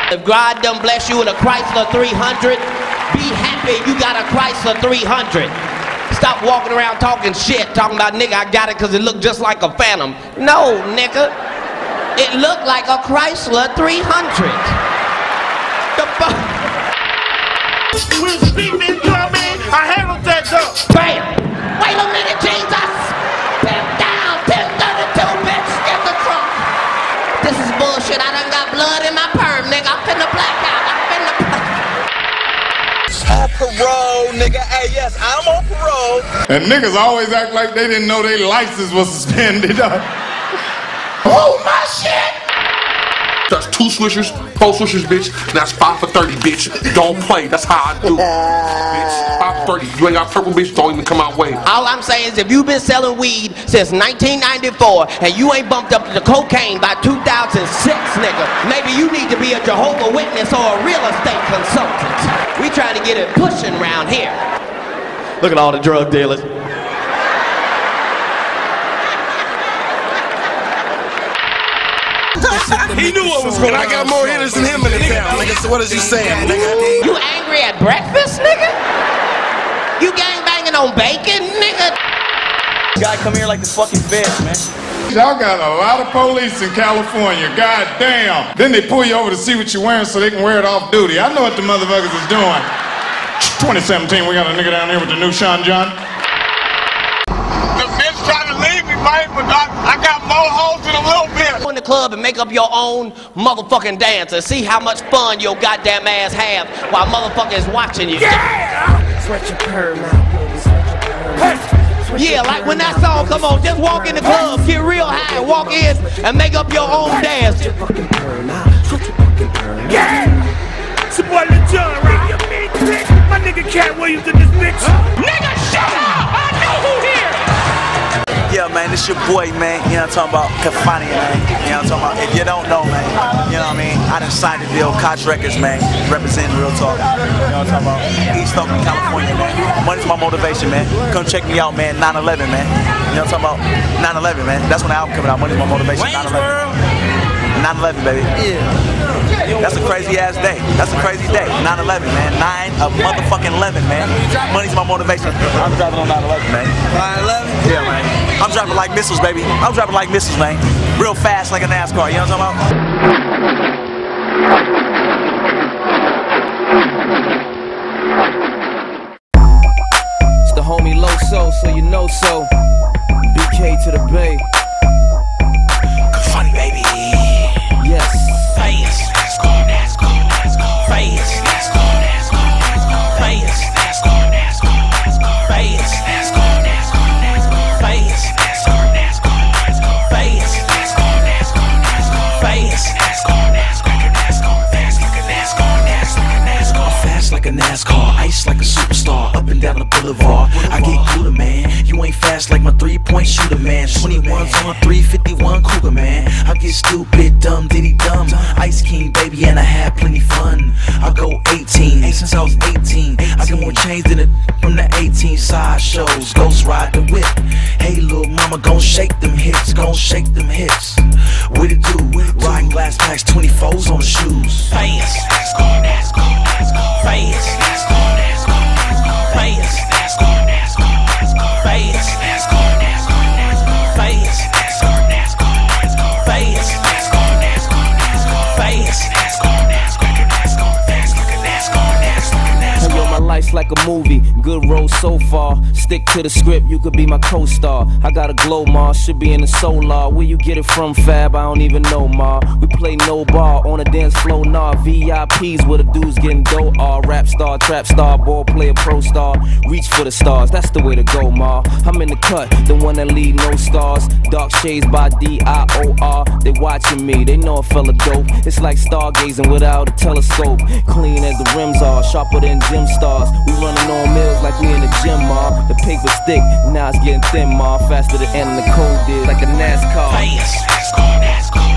If God done bless you with a Chrysler 300, be happy you got a Chrysler 300. Stop walking around talking shit, talking about, nigga, I got it because it looked just like a Phantom. No, nigga. It looked like a Chrysler 300. The fuck? We're speaking drumming. I handled that though. Bam! Wait a minute, Jesus! Pimp down, 1032, bitch, get the trunk. This is bullshit. I done got blood in my perm, nigga. I'm finna black out. I'm finna black out. On parole, nigga. Hey, yes, I'm on parole. And niggas always act like they didn't know their license was suspended. Oh, my shit! That's 2 swishers, 4 swishers, bitch. That's 5 for 30, bitch. Don't play. That's how I do, bitch. 5 for 30. You ain't got purple, bitch. Don't even come out way. All I'm saying is if you've been selling weed since 1994 and you ain't bumped up to the cocaine by 2006, nigga, maybe you need to be a Jehovah's Witness or a real estate consultant. We trying to get it pushing around here. Look at all the drug dealers. He knew what was going on. I got more hitters than him in the town, nigga. So what is you saying, nigga? You angry at breakfast, nigga? You gangbanging on bacon, nigga? Guy come here like the fucking feds, man. Y'all got a lot of police in California, god damn. Then they pull you over to see what you're wearing so they can wear it off duty. I know what the motherfuckers is doing. 2017, we got a nigga down here with the new Sean John. The bitch trying to leave me, man, but I got more hoes than a little bit. Go in the club and make up your own motherfucking dance and see how much fun your goddamn ass have while motherfucker is watching you. Yeah! Sweat your perm out. Yeah, like when that song come on, just walk in the club, get real high, walk in and make up your own dance. Yeah! It's your boy Lil Jon, right? You mean bitch? My nigga Cat Williams in this bitch. Nigga, shut up! I know who here! Yeah, man, this your boy, man. You know what I'm talking about? Kafani, man. You know what I'm talking about? If you don't know, man, you know what I mean? I done signed the deal, Koch Records, man. Representing Real Talk. You know what I'm talking about? East Oakland, California, man. Money's my motivation, man. Come check me out, man. 9/11, man. You know what I'm talking about? 9/11, man. That's when the album coming out. Money's my motivation. 9/11. 9/11, baby. Yeah. That's a crazy ass day. That's a crazy day. 9/11, man. 9/11, man. Money's my motivation. I'm driving on 9/11, man. 9/11? Yeah, man. I'm driving like missiles, baby. I'm driving like missiles, man. Real fast like a NASCAR. You know what I'm talking about? It's the homie Loso, so you know so. BK to the Bay. Funny, baby. Yes. Face. NASCAR, NASCAR, NASCAR. Face. NASCAR, NASCAR, NASCAR. Face. NASCAR, NASCAR, NASCAR. Face. NASCAR, NASCAR, NASCAR. Face. NASCAR, NASCAR, NASCAR. Face. NASCAR, NASCAR, NASCAR. Face. NASCAR, NASCAR, NASCAR. Fast like a NASCAR, NASCAR. Fast like a NASCAR, ice like a superstar. Up and down the boulevard, I get cooler, man. You ain't fast like my 3-point shooter, man. 21s on 351 Cougar, man. I get stupid, dumb, diddy dumb. Ice King, baby, and I had plenty fun. I go 18, since I was 18. I got more chains than it from the 18 side shows. Ghost ride the whip. Hey, little mama, gon' shake them hips, gon' shake them hips. What it do? Riding glass packs, 24s on the shoes. Face, NASCAR, NASCAR, NASCAR. Face, NASCAR, NASCAR, NASCAR. Face, NASCAR, NASCAR, NASCAR. Face, NASCAR, NASCAR, NASCAR. Face, NASCAR, NASCAR, NASCAR. Face, NASCAR, NASCAR, NASCAR. Face, NASCAR, NASCAR, NASCAR. Fast like a NASCAR, NASCAR. Yo, my life's like a movie, good road so far. Stick to the script, you could be my co-star. I got a glow, ma, should be in the solar. Where you get it from, Fab? I don't even know, ma. We play no ball on the dance floor, nah. VIPs where the dudes getting dough, rap star, trap star, ball player, pro star. Reach for the stars, that's the way to go, ma. I'm in the cut, the one that lead no stars. Dark shades by D-I-O-R. They watching me, they know a fella dope. It's like stargazing without a telescope. Clean as the rims are, sharper than gym stars. We running on mills like we in the gym, ma. The paper stick, now it's getting thin, ma. Faster than the end of the code is like a NASCAR. Face, NASCAR, NASCAR.